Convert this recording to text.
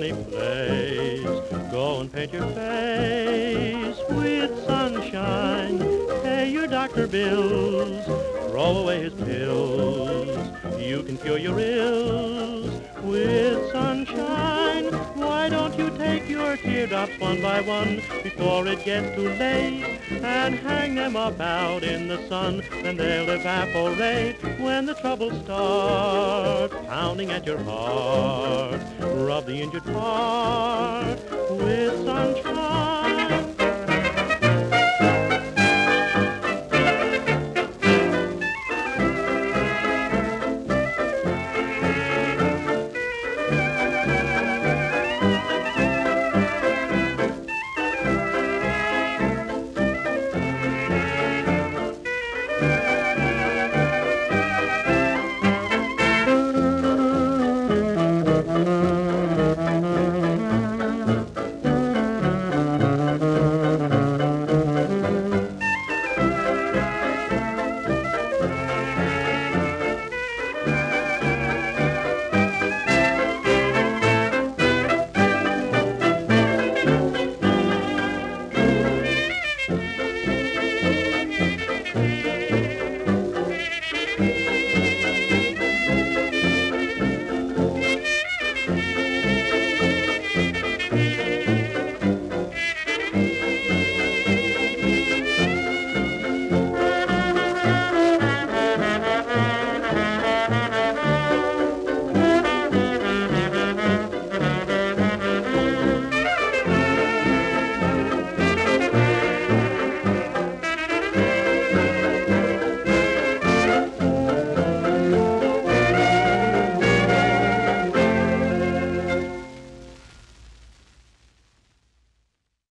friendly place. Go and paint your face with sunshine. Pay your doctor bills. Throw away his pills. You can cure your ills with sunshine. Why don't you take your teardrops one by one before it gets too late and hang them up out in the sun? Then they'll evaporate when the troubles start pounding at your heart. Rub the injured part with sunshine.